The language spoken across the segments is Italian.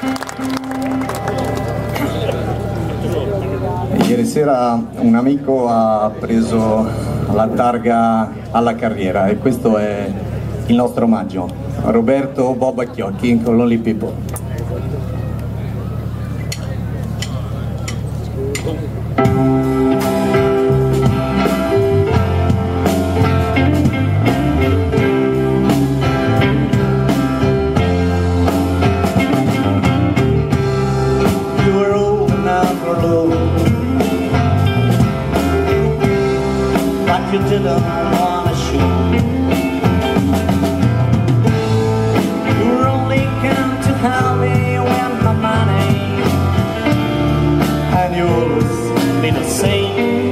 Ieri sera un amico ha preso la targa alla carriera e questo è il nostro omaggio. Roberto Bob Acchiocchi con Lonely People. You didn't wanna show. You were only come to help me with my money, and you always been the same.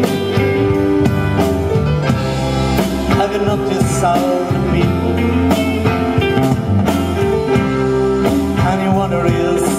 Have you noticed all the people, and you wonder is